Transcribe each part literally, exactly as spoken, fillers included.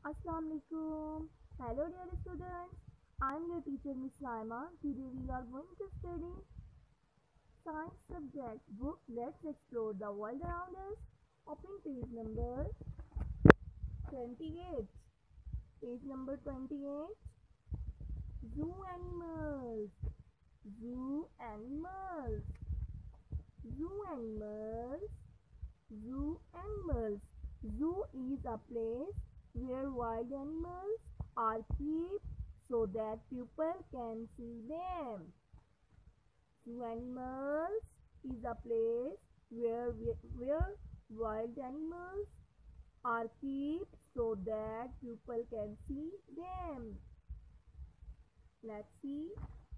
Assalamu alaikum. Hello dear students. I am your teacher Miss Laima. Today we are going to study science subject book. Let's explore the world around us. Open page number twenty-eight. Page number twenty-eight. Zoo animals. Zoo animals. Zoo animals. Zoo animals. Zoo is a place where wild animals are kept so that people can see them. Zoo animals is a place where, where wild animals are kept so that people can see them. Let's see.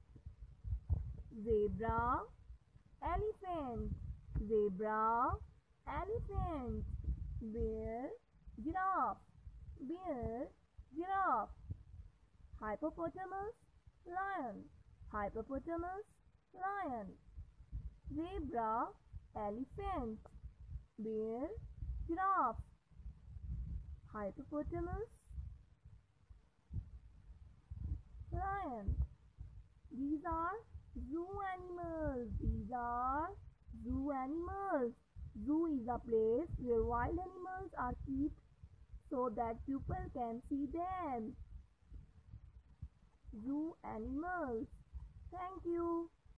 Zebra, elephant, zebra, elephant, bear, giraffe, bear, giraffe, hippopotamus, lion, hippopotamus, lion, zebra, elephant, bear, giraffe, hippopotamus, lion. These are zoo animals. These are zoo animals. Zoo is a place where wild animals are kept so that people can see them. Zoo animals. Thank you.